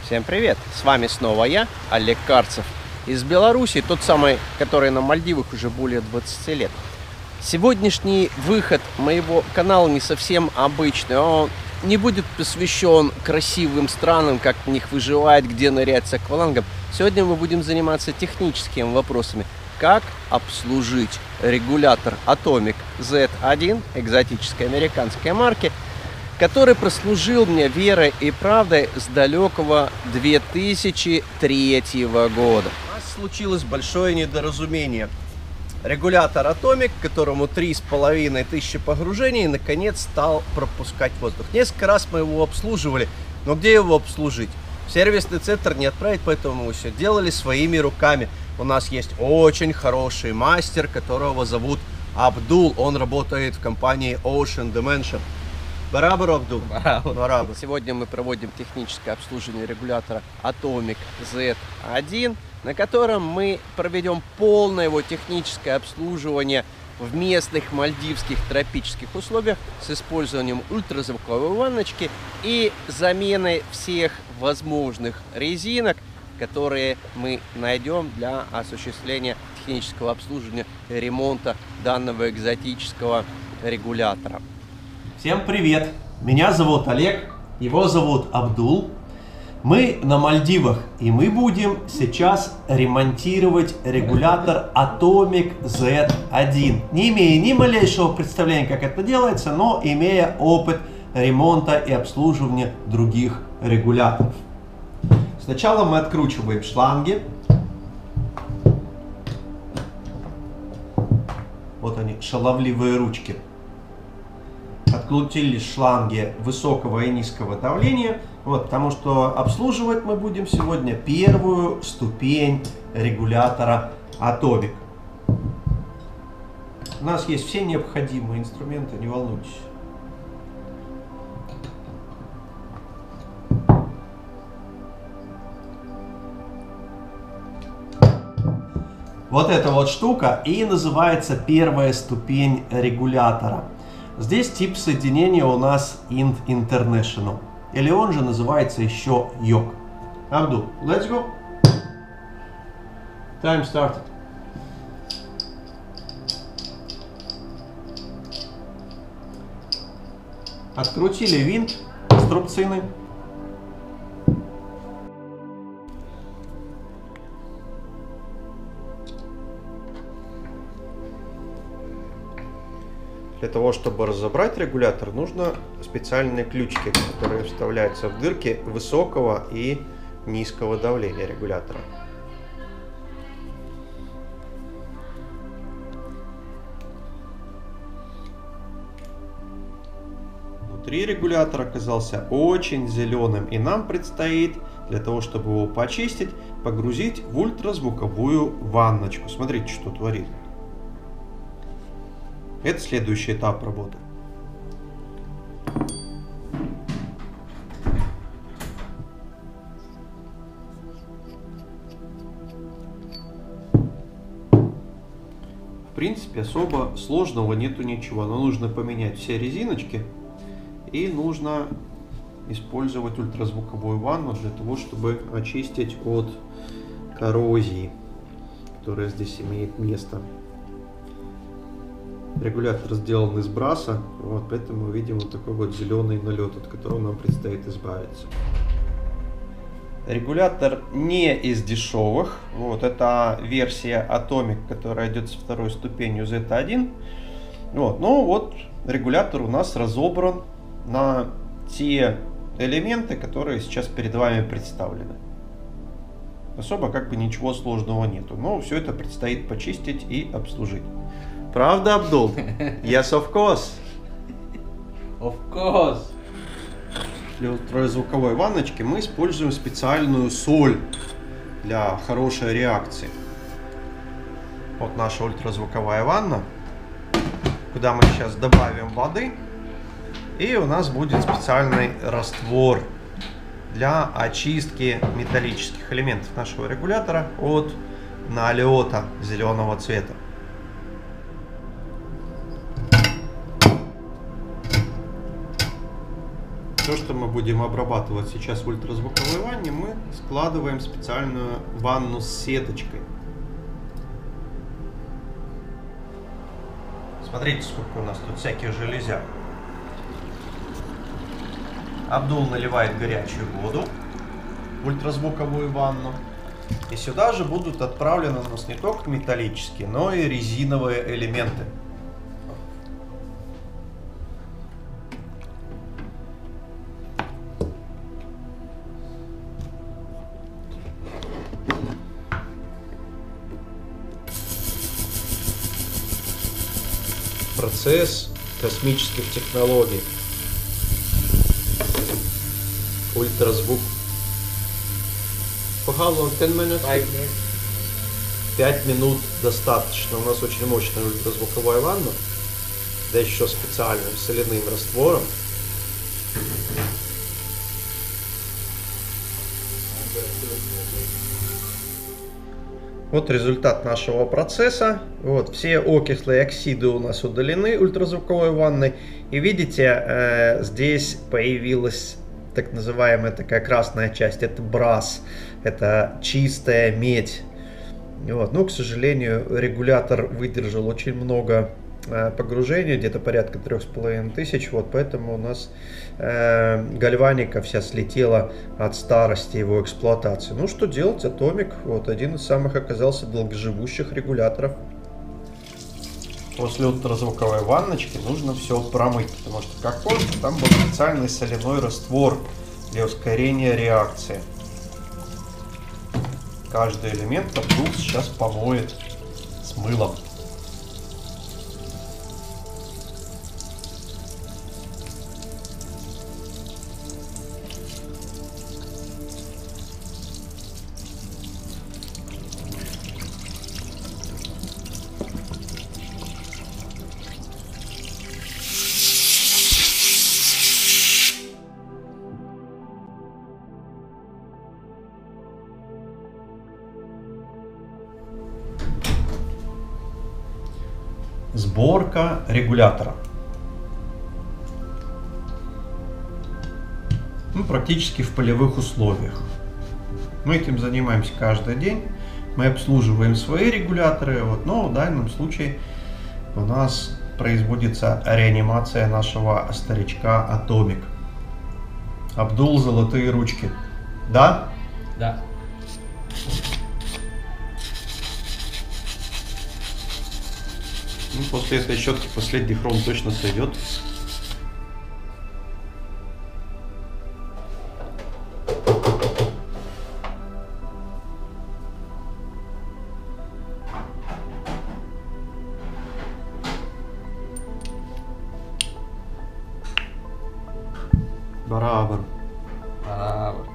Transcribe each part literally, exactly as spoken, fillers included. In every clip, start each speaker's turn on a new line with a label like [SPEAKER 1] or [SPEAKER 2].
[SPEAKER 1] Всем привет! С вами снова я, Олег Карцев, из Беларуси, тот самый, который на Мальдивах уже более двадцати лет. Сегодняшний выход моего канала не совсем обычный. Он не будет посвящен красивым странам, как в них выживать, где нырять с аквалангом. Сегодня мы будем заниматься техническими вопросами. Как обслужить регулятор Atomic зет один, экзотической американской марки, который прослужил мне верой и правдой с далекого две тысячи третьего года. У нас случилось большое недоразумение. Регулятор Atomic, которому три с половиной тысячи погружений, наконец стал пропускать воздух. Несколько раз мы его обслуживали, но где его обслужить? В сервисный центр не отправить, поэтому мы все делали своими руками. У нас есть очень хороший мастер, которого зовут Абдул. Он работает в компании Ocean Dimension. Барабар, Абдул. Барабар. Сегодня мы проводим техническое обслуживание регулятора Atomic зет один, на котором мы проведем полное его техническое обслуживание в местных мальдивских тропических условиях с использованием ультразвуковой ванночки и заменой всех возможных резинок, которые мы найдем для осуществления технического обслуживания и ремонта данного экзотического регулятора.
[SPEAKER 2] Всем привет! Меня зовут Олег, его зовут Абдул. Мы на Мальдивах, и мы будем сейчас ремонтировать регулятор Atomic зет один. Не имея ни малейшего представления, как это делается, но имея опыт ремонта и обслуживания других регуляторов. Сначала мы откручиваем шланги. Вот они, шаловливые ручки. Открутили шланги высокого и низкого давления, вот, потому что обслуживать мы будем сегодня первую ступень регулятора Atomic. У нас есть все необходимые инструменты, не волнуйтесь. Вот эта вот штука и называется первая ступень регулятора. Здесь тип соединения у нас Ind International, или он же называется еще йог. Абдул, let's go. Time started. Открутили винт струбцины.
[SPEAKER 1] Для того, чтобы разобрать регулятор, нужно специальные ключики, которые вставляются в дырки высокого и низкого давления регулятора.
[SPEAKER 2] Внутри регулятор оказался очень зеленым, и нам предстоит, для того, чтобы его почистить, погрузить в ультразвуковую ванночку. Смотрите, что творит. Это следующий этап работы. В принципе, особо сложного нету ничего. Но нужно поменять все резиночки и нужно использовать ультразвуковую ванну для того, чтобы очистить от коррозии, которая здесь имеет место. Регулятор сделан из браса, вот, поэтому мы видим вот такой вот зеленый налет, от которого нам предстоит избавиться. Регулятор не из дешевых. Вот, это версия Atomic, которая идет со второй ступенью зет один. Вот, ну вот регулятор у нас разобран на те элементы, которые сейчас перед вами представлены. Особо как бы ничего сложного нету, но все это предстоит почистить и обслужить. Правда, Абдул? Yes, of course.
[SPEAKER 3] Of course.
[SPEAKER 2] Для ультразвуковой ванночки мы используем специальную соль для хорошей реакции. Вот наша ультразвуковая ванна, куда мы сейчас добавим воды, и у нас будет специальный раствор для очистки металлических элементов нашего регулятора от налета зеленого цвета. Все, что мы будем обрабатывать сейчас в ультразвуковой ванне, мы складываем в специальную ванну с сеточкой. Смотрите, сколько у нас тут всяких железяк. Абдул наливает горячую воду в ультразвуковую ванну. И сюда же будут отправлены у нас не только металлические, но и резиновые элементы. Процесс космических технологий. Ультразвук. How ten minutes? пять минут достаточно. У нас очень мощная ультразвуковая ванна. Да еще специальным соляным раствором. Вот результат нашего процесса. Вот, все окислы и оксиды у нас удалены ультразвуковой ванной. И видите, э, здесь появилась так называемая такая красная часть. Это брас. Это чистая медь. Вот. Но, к сожалению, регулятор выдержал очень много э, погружений, где-то порядка трех с половиной тысяч. Вот, поэтому у нас э, гальваника вся слетела от старости его эксплуатации. Ну, что делать? Атомик, вот, один из самых оказался долгоживущих регуляторов. После ультразвуковой ванночки нужно все промыть, потому что как позже там был специальный соляной раствор для ускорения реакции. Каждый элемент Абдул сейчас помоет с мылом. Сборка регулятора. Ну, практически в полевых условиях. Мы этим занимаемся каждый день. Мы обслуживаем свои регуляторы. Вот, но в данном случае у нас производится реанимация нашего старичка Атомик. Абдул, золотые ручки. Да?
[SPEAKER 3] Да.
[SPEAKER 2] Ну, после этой щетки последний хром точно сойдет. Барабар.
[SPEAKER 3] Барабар.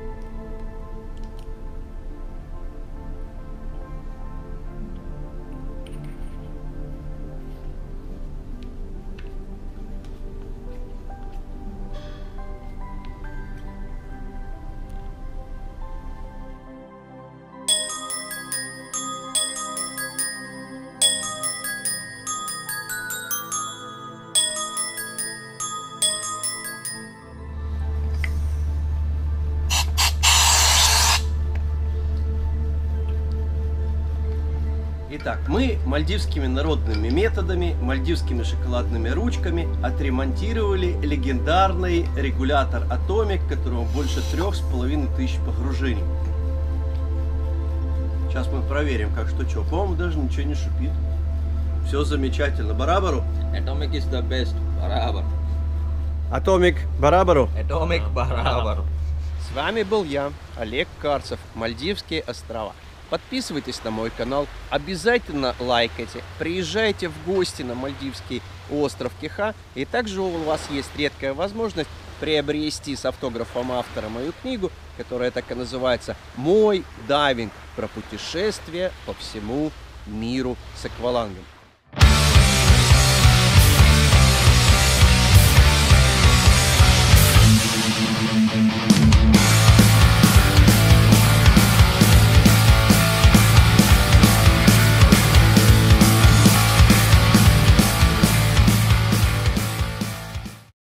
[SPEAKER 1] Итак, мы мальдивскими народными методами, мальдивскими шоколадными ручками отремонтировали легендарный регулятор Атомик, которому больше трех с половиной тысяч погружений. Сейчас мы проверим, как что что. По-моему, даже ничего не шипит. Все замечательно. Барабару?
[SPEAKER 3] Atomic is the best. Барабар.
[SPEAKER 1] Атомик Барабару.
[SPEAKER 3] Atomic барабар.
[SPEAKER 1] С вами был я, Олег Карцев, Мальдивские острова. Подписывайтесь на мой канал, обязательно лайкайте, приезжайте в гости на Мальдивский остров Кеха, и также у вас есть редкая возможность приобрести с автографом автора мою книгу, которая так и называется «Мой дайвинг», про путешествие по всему миру с аквалангом.
[SPEAKER 4] We'll be right back.